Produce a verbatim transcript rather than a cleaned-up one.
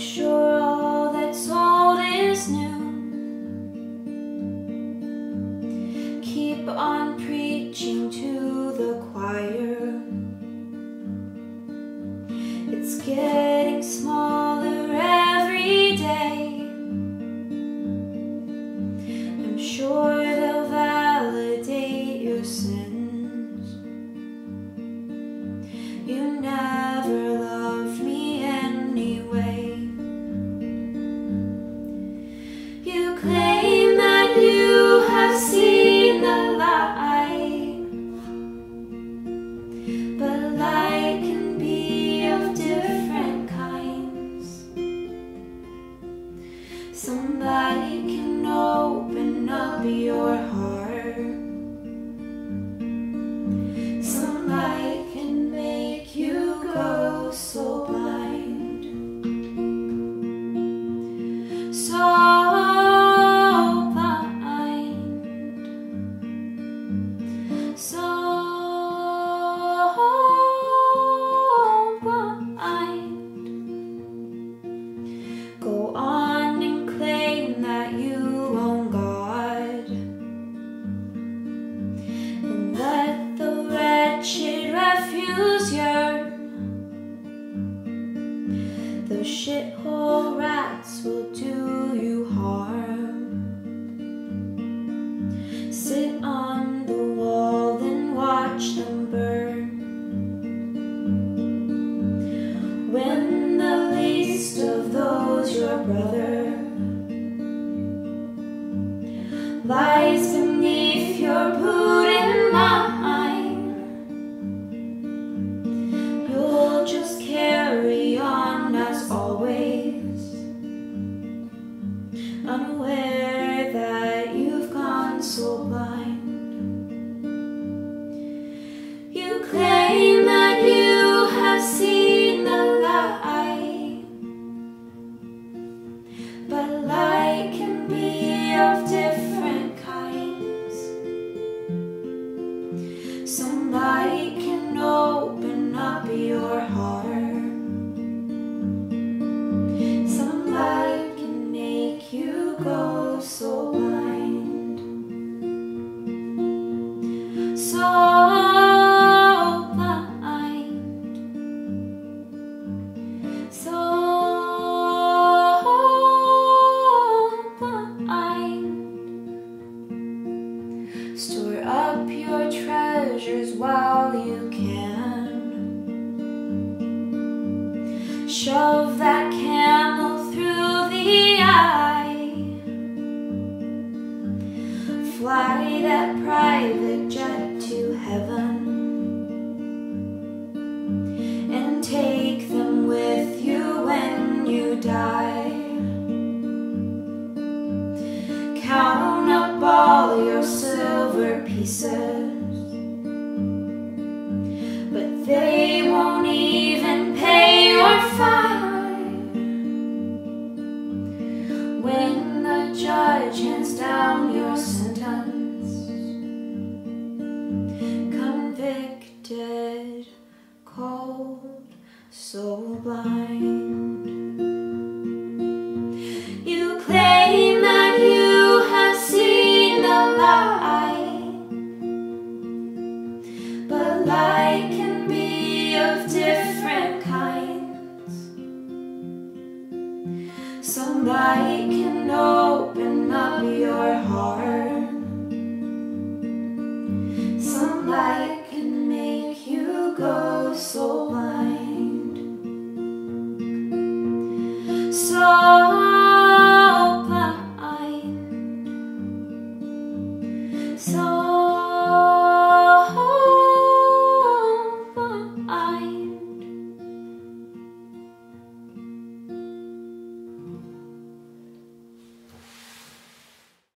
sure all that's old is new. Keep on preaching to the choir. It's getting smaller every day. I'm sure they'll validate your sins. You never loved me anyway. You claim that you have seen the light, but light can be of different kinds. Somebody can open up your heart. Some light can make you go so blind. So blind. So blind. Go on and claim that you own God, and let the wretched refuse yearn. Those shithole rats will do you harm. Sit on the wall and watch them burn. When the least of those, your brother, lies beneath your boot and mine, you'll just carry on as always, unaware that you've gone so blind. You claim that you have seen the light, but light can be of different kinds. Some light can open up your heart. Some light can make you go so blind. So blind. So blind. Store up your treasures while you can. Shove that camel through the eye. Fly that private jet to heaven, and take them with you when you die. Count up all your silver pieces, but they won't even pay your fine. When the judge hands down your sentence, convicted, cold, so blind. You claim that you have seen the light, but light can be of different kinds. Some light can open up your heart. Some light can make you go so blind. So